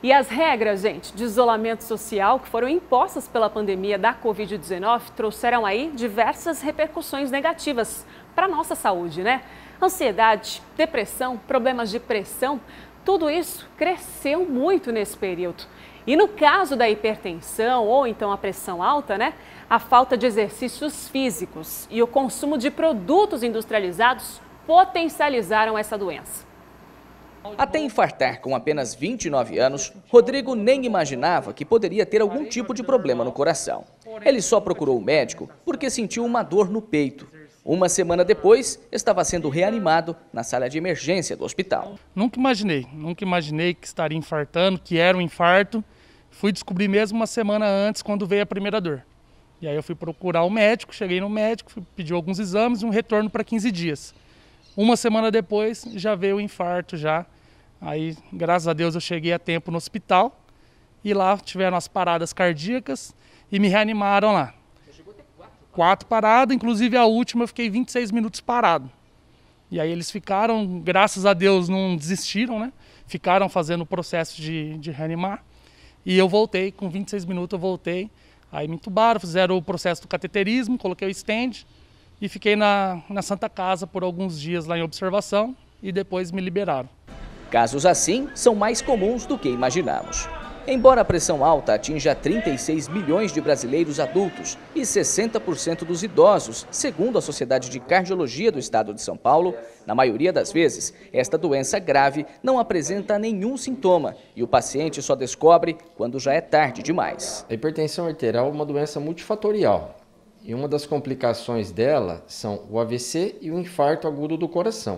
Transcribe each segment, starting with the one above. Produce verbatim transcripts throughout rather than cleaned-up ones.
E as regras, gente, de isolamento social que foram impostas pela pandemia da Covid dezenove trouxeram aí diversas repercussões negativas para a nossa saúde, né? Ansiedade, depressão, problemas de pressão, tudo isso cresceu muito nesse período. E no caso da hipertensão ou então a pressão alta, né? A falta de exercícios físicos e o consumo de produtos industrializados potencializaram essa doença. Até infartar com apenas vinte e nove anos, Rodrigo nem imaginava que poderia ter algum tipo de problema no coração. Ele só procurou o médico porque sentiu uma dor no peito. Uma semana depois, estava sendo reanimado na sala de emergência do hospital. Nunca imaginei, nunca imaginei que estaria infartando, que era um infarto. Fui descobrir mesmo uma semana antes, quando veio a primeira dor. E aí eu fui procurar o médico, cheguei no médico, fui pedir alguns exames e um retorno para quinze dias. Uma semana depois, já veio o infarto já. Aí, graças a Deus, eu cheguei a tempo no hospital e lá tiveram as paradas cardíacas e me reanimaram lá. Quatro paradas, inclusive a última eu fiquei vinte e seis minutos parado. E aí eles ficaram, graças a Deus, não desistiram, né? Ficaram fazendo o processo de, de reanimar. E eu voltei, com vinte e seis minutos eu voltei. Aí me entubaram, fizeram o processo do cateterismo, coloquei o stent e fiquei na, na Santa Casa por alguns dias lá em observação e depois me liberaram. Casos assim são mais comuns do que imaginamos. Embora a pressão alta atinja trinta e seis milhões de brasileiros adultos e sessenta por cento dos idosos, segundo a Sociedade de Cardiologia do Estado de São Paulo, na maioria das vezes, esta doença grave não apresenta nenhum sintoma e o paciente só descobre quando já é tarde demais. A hipertensão arterial é uma doença multifatorial e uma das complicações dela são o A V C e o infarto agudo do coração.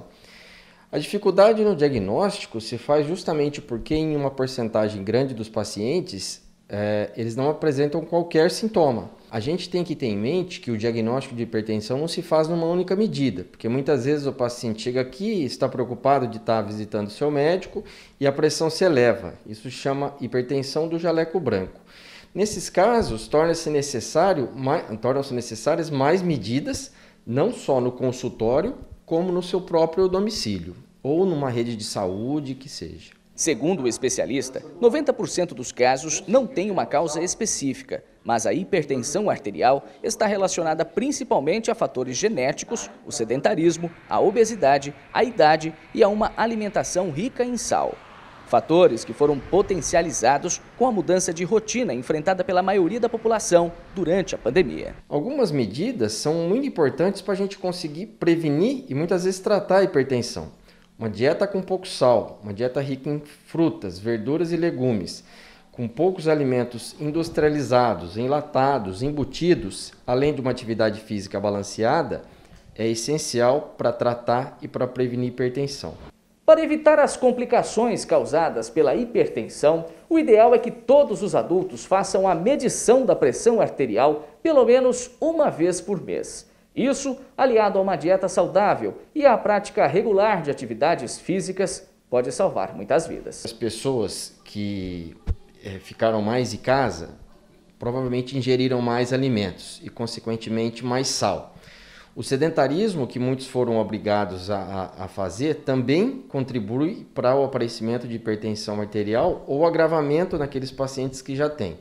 A dificuldade no diagnóstico se faz justamente porque em uma porcentagem grande dos pacientes, é, eles não apresentam qualquer sintoma. A gente tem que ter em mente que o diagnóstico de hipertensão não se faz numa única medida, porque muitas vezes o paciente chega aqui, está preocupado de estar visitando o seu médico e a pressão se eleva. Isso chama hipertensão do jaleco branco. Nesses casos, torna-se necessário, tornam-se necessárias mais medidas, não só no consultório, como no seu próprio domicílio, ou numa rede de saúde, que seja. Segundo o especialista, noventa por cento dos casos não tem uma causa específica, mas a hipertensão arterial está relacionada principalmente a fatores genéticos, o sedentarismo, a obesidade, a idade e a uma alimentação rica em sal. Fatores que foram potencializados com a mudança de rotina enfrentada pela maioria da população durante a pandemia. Algumas medidas são muito importantes para a gente conseguir prevenir e muitas vezes tratar a hipertensão. Uma dieta com pouco sal, uma dieta rica em frutas, verduras e legumes, com poucos alimentos industrializados, enlatados, embutidos, além de uma atividade física balanceada, é essencial para tratar e para prevenir hipertensão. Para evitar as complicações causadas pela hipertensão, o ideal é que todos os adultos façam a medição da pressão arterial pelo menos uma vez por mês. Isso, aliado a uma dieta saudável e à prática regular de atividades físicas, pode salvar muitas vidas. As pessoas que é, ficaram mais em casa provavelmente ingeriram mais alimentos e, consequentemente, mais sal. O sedentarismo que muitos foram obrigados a, a fazer também contribui para o aparecimento de hipertensão arterial ou agravamento naqueles pacientes que já têm.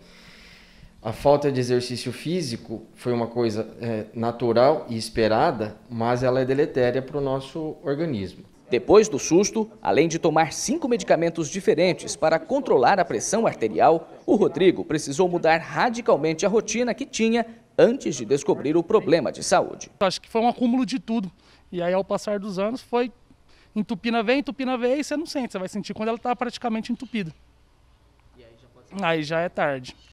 A falta de exercício físico foi uma coisa é, natural e esperada, mas ela é deletéria para o nosso organismo. Depois do susto, além de tomar cinco medicamentos diferentes para controlar a pressão arterial, o Rodrigo precisou mudar radicalmente a rotina que tinha antes de descobrir o problema de saúde. Acho que foi um acúmulo de tudo. E aí, ao passar dos anos, foi entupina vem, entupina vem, e você não sente. Você vai sentir quando ela está praticamente entupida. Aí já é tarde.